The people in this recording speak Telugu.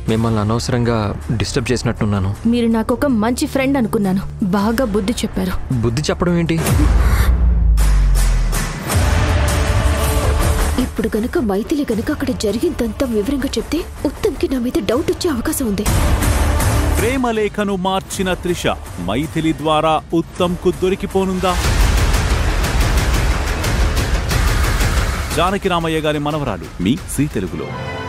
మిమ్మల్ని అనవసరంగా డిస్టర్బ్ చేసినట్టున్నాను. మీరు నాకు ఒక మంచి ఫ్రెండ్ అనుకున్నాను. బాగా బుద్ధి చెప్పారు. బుద్ధి చెప్పడం ఏంటి? ఇప్పుడు గనుక మైథిలి గనుక అక్కడ జరిగిందంతా వివరంగా చెప్తే ఉత్తమ్కి నా మీద డౌట్ వచ్చే అవకాశం ఉంది. ప్రేమలేఖను మార్చిన త్రిష మైథిలి ద్వారా ఉత్తమ్కు దొరికిపోనుందా? జానకి రామయ్య గారి మనవరాలు మీ జీ తెలుగులో.